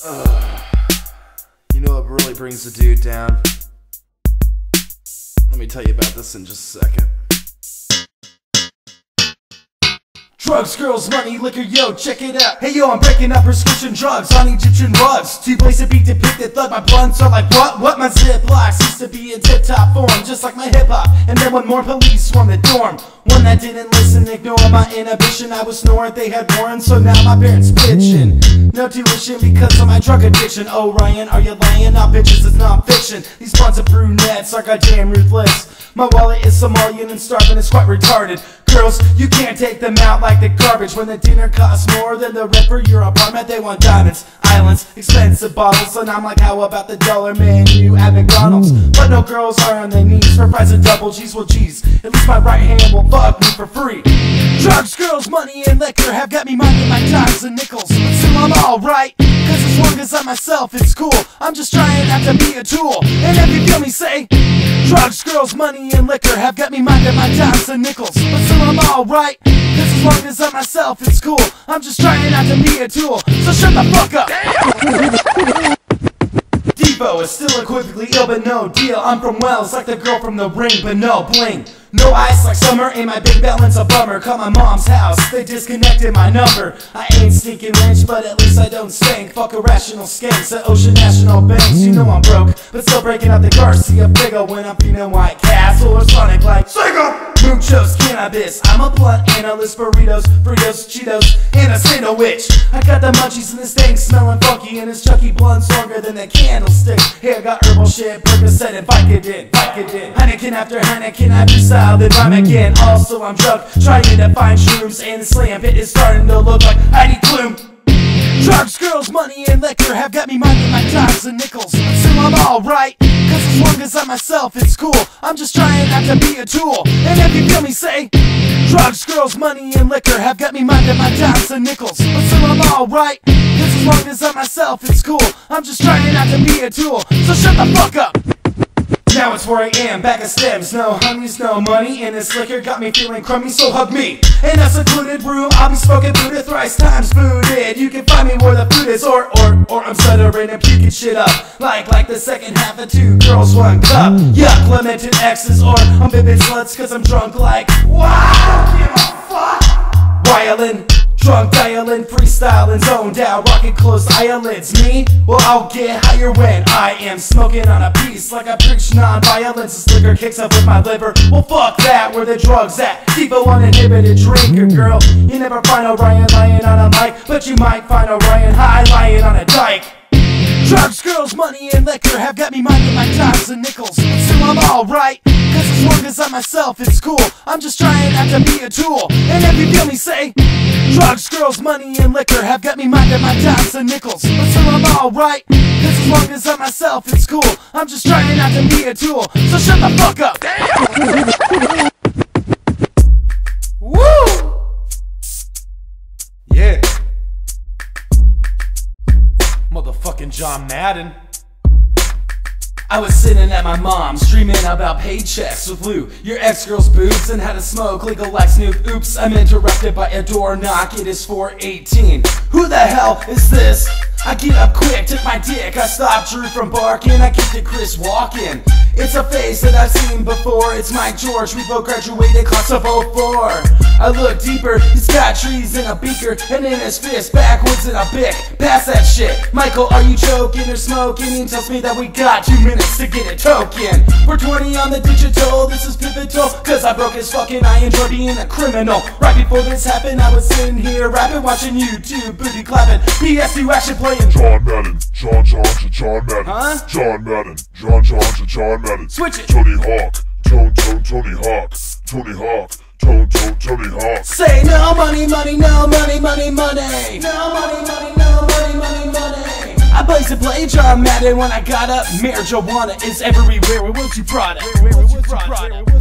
You know what really brings a dude down? Let me tell you about this in just a second. Drugs, girls, money, liquor, yo, check it out. Hey yo, I'm breaking up prescription drugs on Egyptian rugs. Two plays a beat depicted thug, my blunts are like what? My ziplocks used to be in tip-top form, just like my hip-hop. And then when more police swarmed the dorm, one that didn't listen, ignore my inhibition. I was snoring, they had warrants, so now my parents bitching. No tuition because of my drug addiction. Oh Ryan, are you lying? Not bitches, it's non-fiction. These blondes and brunettes are goddamn ruthless. My wallet is Somalian and starving is quite retarded. Girls, you can't take them out like the garbage. When the dinner costs more than the rent for your apartment, they want diamonds, islands, expensive bottles. And I'm like, how about the dollar menu at McDonald's? But no girls are on their knees for fries and double G's. Well geez, at least my right hand will fuck me for free. Drugs, girls, money, and liquor have got me minding my dimes and nickels. But still I'm alright, cause as long as I'm myself, it's cool. I'm just trying not to be a tool. And if you feel me say, drugs, girls, money, and liquor have got me minding my dimes and nickels. But still I'm alright, cause as long as I'm myself, it's cool. I'm just trying not to be a tool. So shut the fuck up. Devo is still equivocally ill, but no deal. I'm from Wells, like the girl from The Ring, but no bling. No ice like summer, and my big balance a bummer. Call my mom's house, they disconnected my number. I ain't sneaking rich, but at least I don't stink. Fuck irrational skanks at Ocean National Banks. You know I'm broke, but still breaking out the Garcia Figure when I'm feeling White Castle or Sonic like Sega! Muchos cannabis, I'm a blunt analyst. Burritos, Fritos, Cheetos, and a sandwich. I got the munchies in this thing smelling funky, and it's Chucky blunts longer than the candlestick. Here I got herbal shit, Percocet and Vicodin. Heineken after Heineken, I freestyle, then rhyme again. Also I'm drunk, trying to find shrooms, and the slam pit is starting to look like Heidi Klum. Drugs, girls, money, and liquor have got me minding my dimes and nickels. But still I'm alright, cause as long as I'm myself, it's cool. I'm just trying not to be a tool. And if you feel me say, drugs, girls, money, and liquor have got me minding my dimes and nickels. But still I'm alright, cause as long as I'm myself, it's cool. I'm just trying not to be a tool. So shut the fuck up. Now it's 4 AM, back of stems, no honeys, no money, and this liquor got me feeling crummy, so hug me. In a secluded room, I'll be smoking Buddha thrice times booted. You can find me where the food is, or I'm stuttering and puking shit up. Like the second half of 2 girls, 1 cup. Yuck, lamented exes, or I'm bibbing sluts, cause I'm drunk like, wow, I don't give a fuck. Wildin', drunk, dialing, freestyling, zoned out, rocking closed eyelids. Me? Well, I'll get higher when I am smoking on a piece. Like I preach non-violence, this liquor kicks up with my liver. Well, fuck that, where the drugs at? Devo uninhibited drinker, girl. You never find Orion lying on a mic, but you might find Orion high lying on a dike. Drugs, girls, money, and liquor have got me minding my dimes and nickels. But still I'm alright, cause as long as I'm myself, it's cool. I'm just trying not to be a tool. And if you feel me say, drugs, girls, money, and liquor have got me minding my dimes and nickels. But still I'm alright, cause as long as I'm myself, it's cool. I'm just trying not to be a tool. So shut the fuck up. Woo! Yeah. Motherfucking John Madden. I was sitting at my mom's, dreaming about paychecks with Lou, your ex-girl's boobs, and how to smoke legal like Snoop. Oops, I'm interrupted by a door knock, it is 4:18. Who the hell is this? I get up quick, took my dick, I stopped Drew from barking, I kicked it Chris walking. It's a face that I've seen before, it's Mike George, we both graduated class of 04. I look deeper, he's got trees in a beaker, and in his fist, backwards in a bic. Pass that shit. Michael, are you joking or smoking? He tells me that we got 2 minutes to get a token. We're 20 on the digital, this is pivotal, cause I broke his fucking I enjoy being a criminal. Right before this happened, I was sitting here rapping, watching YouTube, booty clapping, PS2 action playing John Madden, John Madden, huh? John Madden, John Madden. Switch it. Tony Hawk, Tony Hawk, Tony Hawk, Tony Hawk. Say no money, money, no money, money, money. No money, money, no money, money, money. I plays to play John Madden when I got up. Marijuana is everywhere. Where was you brought it? Where was you brought it?